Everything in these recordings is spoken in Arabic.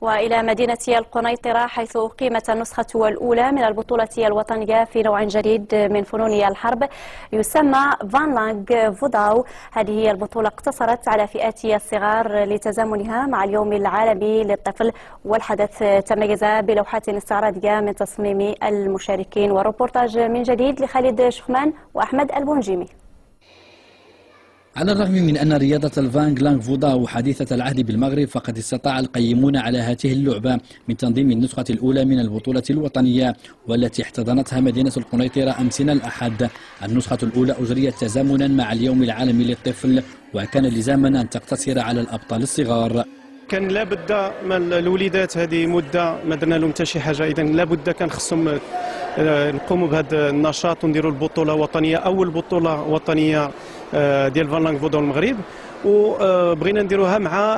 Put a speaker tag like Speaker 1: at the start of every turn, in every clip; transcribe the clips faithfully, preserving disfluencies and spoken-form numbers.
Speaker 1: وإلى مدينة القنيطرة حيث أقيمت النسخة الأولى من البطولة الوطنية في نوع جديد من فنون الحرب يسمى فان لانغ فوداو. هذه هي البطولة اقتصرت على فئات الصغار لتزامنها مع اليوم العالمي للطفل، والحدث تميز بلوحات استعراضية من تصميم المشاركين. وروبورتاج من جديد لخالد شخمان وأحمد البونجيمي.
Speaker 2: على الرغم من أن رياضة الفان لانغ فوداو حديثة العهد بالمغرب، فقد استطاع القيمون على هذه اللعبة من تنظيم النسخة الأولى من البطولة الوطنية والتي احتضنتها مدينة القنيطرة أمس الأحد. النسخة الأولى أجريت تزامنا مع اليوم العالمي للطفل، وكان لزاما أن تقتصر على الأبطال الصغار.
Speaker 3: كان لابد من الوليدات هذه مده ما درنا لهم حتى شي حاجه، اذا لابد كان خصهم نقوموا بهذا النشاط ونديروا البطوله وطنيه، اول بطوله وطنيه ديال فان لانغ فوداو المغرب، وبغينا نديروها مع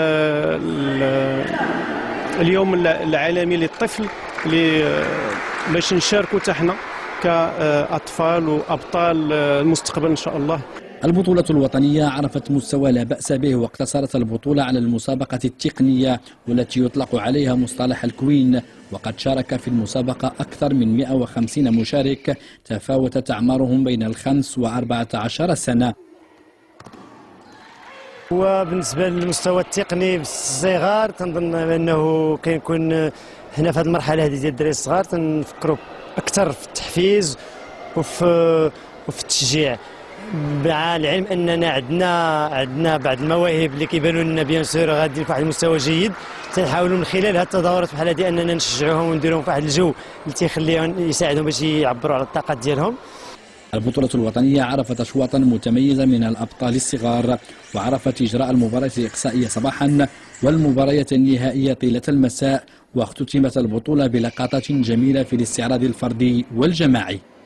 Speaker 3: اليوم العالمي للطفل باش نشاركوا حتى حنا كاطفال وابطال المستقبل ان شاء الله.
Speaker 2: البطولة الوطنية عرفت مستوى لا بأس به، واقتصرت البطولة على المسابقة التقنية والتي يطلق عليها مصطلح الكوين، وقد شارك في المسابقة أكثر من مئة وخمسين مشارك تفاوتت أعمارهم بين الخمس وأربعة عشر سنة.
Speaker 4: وبالنسبة للمستوى التقني بالصغار تنظن بأنه كيكون هنا في هذه المرحلة هذه ديال الدراري الصغار تنفكروا أكثر في التحفيز وفي وفي التشجيع، مع العلم اننا عندنا عندنا بعض المواهب اللي كيبانوا لنا بيان سور غاديين في واحد المستوى جيد، تنحاولوا من خلال هذه التظاهرات بحال هذه اننا نشجعوهم ونديروهم في واحد الجو اللي تيخليهم يساعدهم باش يعبروا على الطاقات ديالهم.
Speaker 2: البطولة الوطنية عرفت أشواطا متميزة من الأبطال الصغار، وعرفت إجراء المباريات الإقصائية صباحا والمباريات النهائية طيلة المساء، واختتمت البطولة بلقطات جميلة في الاستعراض الفردي والجماعي.